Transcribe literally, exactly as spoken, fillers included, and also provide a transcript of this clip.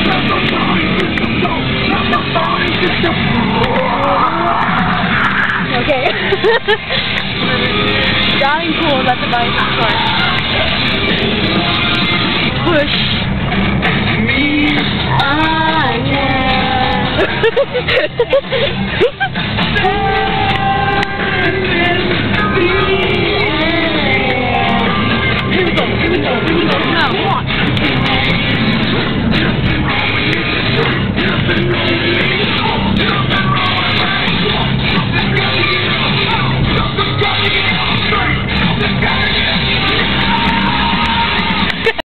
Okay. Darling pool at the bicycle park. Push. Me. Ah, yeah.